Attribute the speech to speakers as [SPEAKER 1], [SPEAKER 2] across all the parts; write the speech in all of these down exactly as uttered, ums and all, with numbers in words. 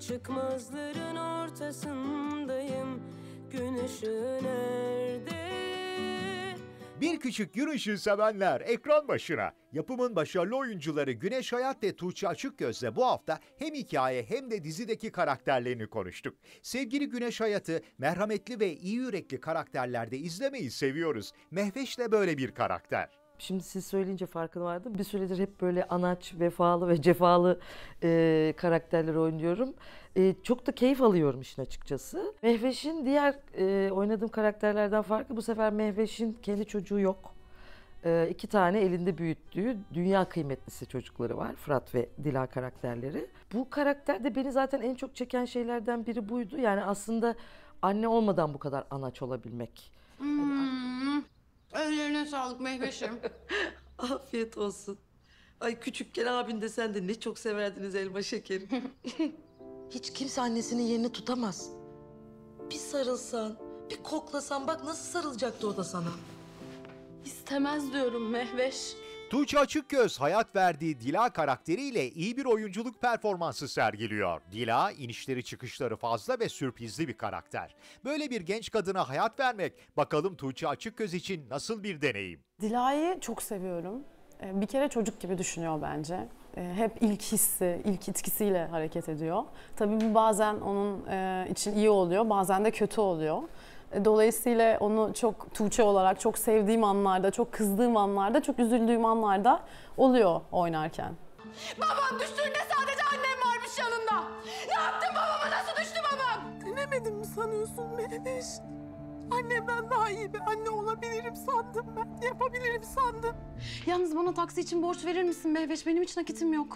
[SPEAKER 1] Çıkmazların ortasındayım, gün ışığı nerede?
[SPEAKER 2] Bir Küçük Gün Işığı sevenler ekran başına. Yapımın başarılı oyuncuları Güneş Hayat ve Tuğçe Açıkgöz'le bu hafta hem hikaye hem de dizideki karakterlerini konuştuk. Sevgili Güneş Hayat'ı merhametli ve iyi yürekli karakterlerde izlemeyi seviyoruz. Mehveş de böyle bir karakter.
[SPEAKER 3] Şimdi siz söyleyince farkına vardım. Bir süredir hep böyle anaç, vefalı ve cefalı e, karakterler oynuyorum. E, çok da keyif alıyorum işin açıkçası. Mehveş'in diğer e, oynadığım karakterlerden farkı, bu sefer Mehveş'in kendi çocuğu yok. E, iki tane elinde büyüttüğü dünya kıymetlisi çocukları var. Fırat ve Dila karakterleri. Bu karakterde beni zaten en çok çeken şeylerden biri buydu. Yani aslında anne olmadan bu kadar anaç olabilmek.
[SPEAKER 4] Hmm. Ellerine sağlık Mehveş'im.
[SPEAKER 3] Afiyet olsun. Ay küçükken abin de sen de ne çok severdiniz elma şekeri. Hiç kimse annesinin yerini tutamaz. Bir sarılsan, bir koklasan, bak nasıl sarılacaktı o da sana.
[SPEAKER 4] İstemez diyorum Mehveş.
[SPEAKER 2] Tuğçe Açıkgöz hayat verdiği Dila karakteriyle iyi bir oyunculuk performansı sergiliyor. Dila inişleri çıkışları fazla ve sürprizli bir karakter. Böyle bir genç kadına hayat vermek bakalım Tuğçe Açıkgöz için nasıl bir deneyim?
[SPEAKER 5] Dila'yı çok seviyorum. Bir kere çocuk gibi düşünüyor bence. Hep ilk hissi, ilk itkisiyle hareket ediyor. Tabii bu bazen onun için iyi oluyor, bazen de kötü oluyor. Dolayısıyla onu çok Tuğçe olarak çok sevdiğim anlarda, çok kızdığım anlarda, çok üzüldüğüm anlarda oluyor oynarken.
[SPEAKER 4] Babam düştüğünde sadece annem varmış yanında. Ne yaptın babama? Nasıl düştü babam?
[SPEAKER 6] Denemedim mi sanıyorsun Mehveş? Annemden daha iyi bir anne olabilirim sandım ben. Yapabilirim sandım.
[SPEAKER 4] Yalnız bana taksi için borç verir misin Mehveş? Benim hiç nakitim yok.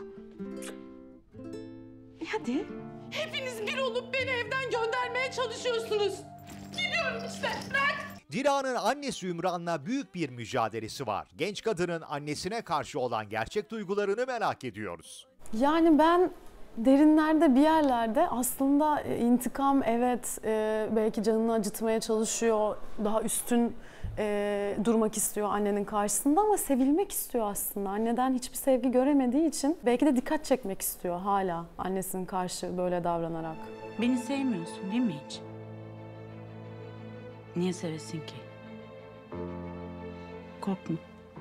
[SPEAKER 4] E hadi. Hepiniz bir olup beni evden göndermeye çalışıyorsunuz. Gidiyorum işte. Bırak.
[SPEAKER 2] Dila'nın annesi Ümran'la büyük bir mücadelesi var. Genç kadının annesine karşı olan gerçek duygularını merak ediyoruz.
[SPEAKER 5] Yani ben derinlerde bir yerlerde aslında intikam, evet, e, belki canını acıtmaya çalışıyor, daha üstün e, durmak istiyor annenin karşısında ama sevilmek istiyor aslında. Anneden hiçbir sevgi göremediği için belki de dikkat çekmek istiyor hala annesinin karşı böyle davranarak.
[SPEAKER 7] Beni sevmiyorsun değil mi hiç? Niye sevesin ki? Korkma.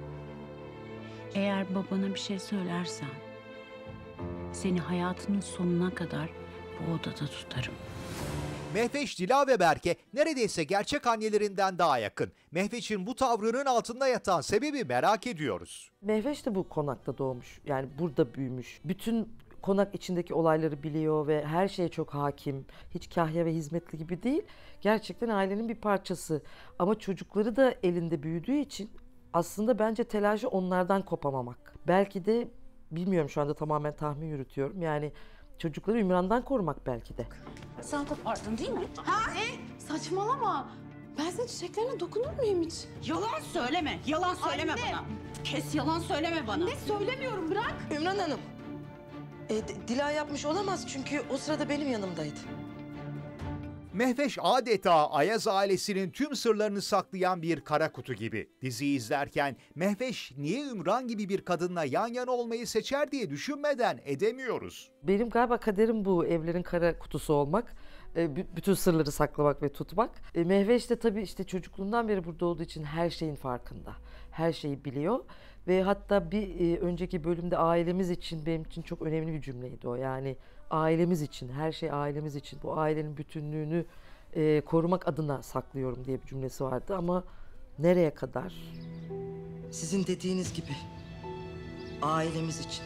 [SPEAKER 7] Eğer babana bir şey söylersen seni hayatının sonuna kadar bu odada tutarım.
[SPEAKER 2] Mehveş, Dila ve Berke neredeyse gerçek annelerinden daha yakın. Mehveş'in bu tavrının altında yatan sebebi merak ediyoruz.
[SPEAKER 3] Mehveş de bu konakta doğmuş. Yani burada büyümüş. Bütün konak içindeki olayları biliyor ve her şeye çok hakim. Hiç kahya ve hizmetli gibi değil. Gerçekten ailenin bir parçası. Ama çocukları da elinde büyüdüğü için aslında bence telaşı onlardan kopamamak. Belki de bilmiyorum, şu anda tamamen tahmin yürütüyorum. Yani çocukları Ümran'dan korumak belki de.
[SPEAKER 4] Sen kopardın değil mi?
[SPEAKER 5] Ha? E, saçmalama. Ben senin çiçeklerine dokunur muyum hiç?
[SPEAKER 7] Yalan söyleme. Yalan söyleme
[SPEAKER 5] Anne.
[SPEAKER 7] bana. Kes, yalan söyleme bana.
[SPEAKER 5] Ne söylemiyorum, bırak.
[SPEAKER 3] Ümran Hanım, e, Dila yapmış olamaz çünkü o sırada benim yanımdaydı.
[SPEAKER 2] Mehveş adeta Ayaz ailesinin tüm sırlarını saklayan bir kara kutu gibi. Diziyi izlerken Mehveş niye Ümran gibi bir kadınla yan yana olmayı seçer diye düşünmeden edemiyoruz.
[SPEAKER 3] Benim galiba kaderim bu, evlerin kara kutusu olmak. E, b- bütün sırları saklamak ve tutmak. E, Mehveş de tabii işte çocukluğundan beri burada olduğu için her şeyin farkında. Her şeyi biliyor. Ve hatta bir e, önceki bölümde ailemiz için, benim için çok önemli bir cümleydi o. Yani ailemiz için, her şey ailemiz için, bu ailenin bütünlüğünü e, korumak adına saklıyorum diye bir cümlesi vardı ama nereye kadar?
[SPEAKER 8] Sizin dediğiniz gibi ailemiz için.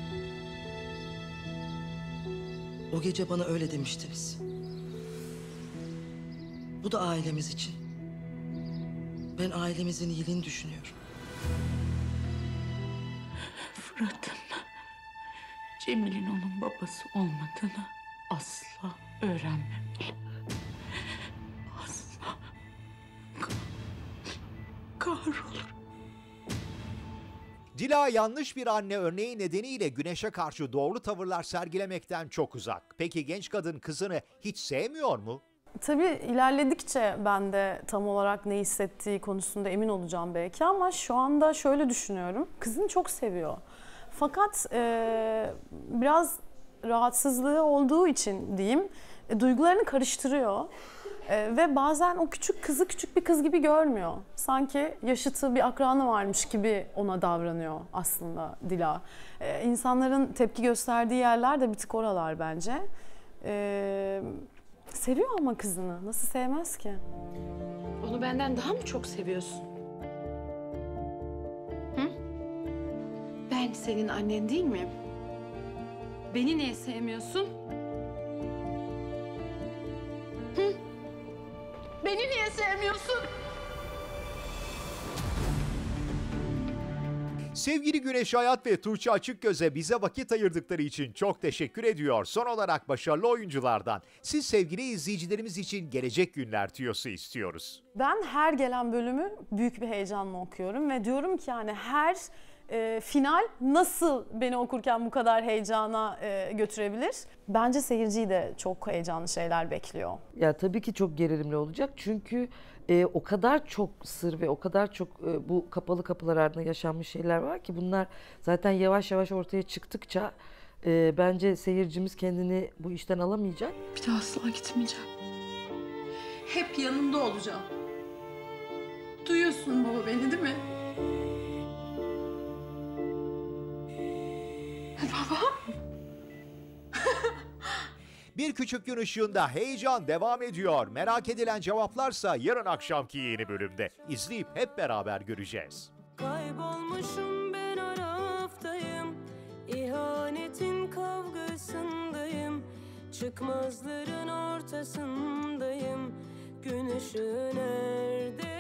[SPEAKER 8] O gece bana öyle demiştiniz. Bu da ailemiz için. Ben ailemizin iyiliğini düşünüyorum.
[SPEAKER 7] Fırat'ın Cemil'in onun babası olmadığını asla öğrenmem. Asla kahrolur.
[SPEAKER 2] Dila yanlış bir anne örneği nedeniyle Güneş'e karşı doğru tavırlar sergilemekten çok uzak. Peki genç kadın kızını hiç sevmiyor mu?
[SPEAKER 5] Tabii ilerledikçe ben de tam olarak ne hissettiği konusunda emin olacağım belki ama şu anda şöyle düşünüyorum. Kızını çok seviyor. Fakat e, biraz rahatsızlığı olduğu için diyeyim, e, duygularını karıştırıyor. E, ve bazen o küçük kızı küçük bir kız gibi görmüyor. Sanki yaşıtı bir akranı varmış gibi ona davranıyor aslında Dila. E, insanların tepki gösterdiği yerler de bir tık oralar bence. E, seviyor ama kızını. Nasıl sevmez ki?
[SPEAKER 4] Onu benden daha mı çok seviyorsun? Hı? Ben senin annen değil miyim? Beni niye sevmiyorsun? Hı? Beni niye sevmiyorsun?
[SPEAKER 2] Sevgili Güneş Hayat ve Tuğçe Açıkgöz'e bize vakit ayırdıkları için çok teşekkür ediyor. Son olarak başarılı oyunculardan siz sevgili izleyicilerimiz için gelecek günler tüyosu istiyoruz.
[SPEAKER 5] Ben her gelen bölümü büyük bir heyecanla okuyorum ve diyorum ki yani her e, final nasıl beni okurken bu kadar heyecana e, götürebilir? Bence seyirciyi de çok heyecanlı şeyler bekliyor.
[SPEAKER 3] Ya tabii ki çok gerilimli olacak çünkü e, o kadar çok sır ve o kadar çok e, bu kapalı kapılar ardında yaşanmış şeyler var ki bunlar zaten yavaş yavaş ortaya çıktıkça e, bence seyircimiz kendini bu işten alamayacak.
[SPEAKER 4] Bir daha asla gitmeyeceğim. Hep yanında olacağım. Duyuyorsun baba beni değil mi? Baba.
[SPEAKER 2] Bir Küçük Gün Işığında heyecan devam ediyor. Merak edilen cevaplarsa yarın akşamki yeni bölümde. İzleyip hep beraber göreceğiz.
[SPEAKER 1] Kaybolmuşum ben araftayım, İhanetin kavgasındayım, çıkmazların ortasındayım, gün ışığı nerede?